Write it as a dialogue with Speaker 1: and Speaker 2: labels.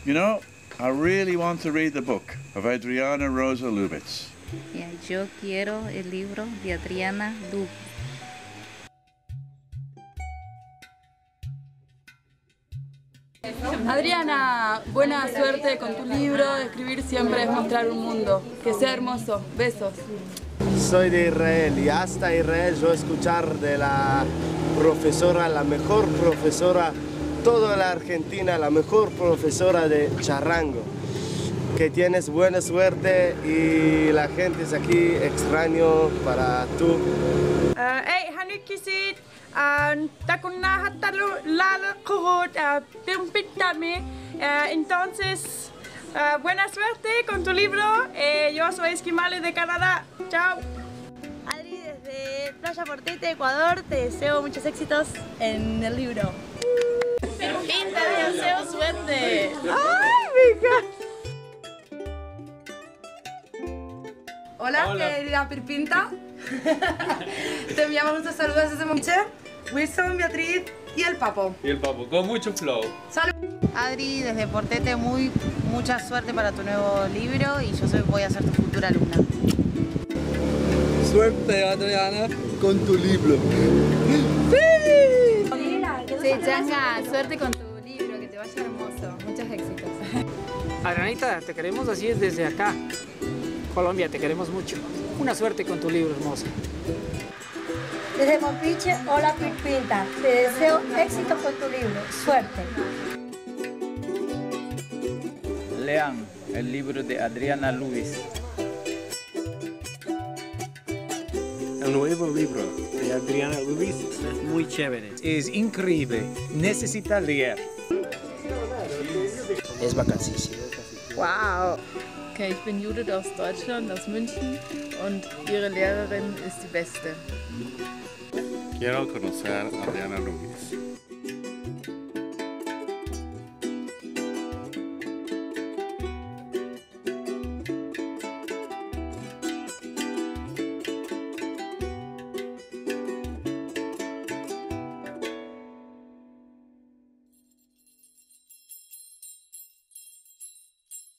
Speaker 1: You know, I really want to read the book of Adriana Rosa Lubitz.
Speaker 2: Yo quiero el libro de Adriana Lubitz.
Speaker 3: Adriana, buena suerte con tu libro. Escribir siempre es mostrar un mundo. Que sea hermoso. Besos.
Speaker 4: Soy de Israel y hasta Israel yo escuchar de la profesora, la mejor profesora, toda la Argentina, la mejor profesora de charrango. Que tienes buena suerte y la gente es aquí extraño para tú.
Speaker 3: Hanukisit, takuna hatalu lala kurut, pintame. Entonces, buena suerte con tu libro. Yo soy Esquimales de Canadá. Chao.
Speaker 5: Adri, desde Playa Portete, Ecuador, te deseo muchos éxitos en el libro.
Speaker 3: Pinta, te deseo suerte.
Speaker 5: ¡Ay, me encanta!
Speaker 3: Hola, querida Pirpinta. Te enviamos nuestros saludos desde Momiche, Wilson, Beatriz y el Papo.
Speaker 6: Y el Papo, con mucho flow.
Speaker 3: Salud.
Speaker 2: Adri, desde Portete, mucha suerte para tu nuevo libro y voy a ser tu futura alumna.
Speaker 7: Suerte, Adriana, con tu libro.
Speaker 2: Sí, Changa, suerte con tu libro, que te vaya hermoso. Muchos éxitos.
Speaker 8: Adrianita, te queremos así desde acá. Colombia, te queremos mucho. Una suerte con tu libro hermoso.
Speaker 5: Desde Mompiche, hola Pirpinta, te deseo éxito con tu libro. Suerte.
Speaker 9: Lean el libro de Adriana Lubitz.
Speaker 10: El nuevo libro de Adriana Lubitz es muy chévere.
Speaker 11: Es increíble. Necesita leer.
Speaker 4: Es vacancísimo.
Speaker 3: Wow. Okay, ich bin Judith aus Deutschland, aus München und Ihre Lehrerin ist die Beste.
Speaker 1: Quiero conocer a Adriana Lubitz.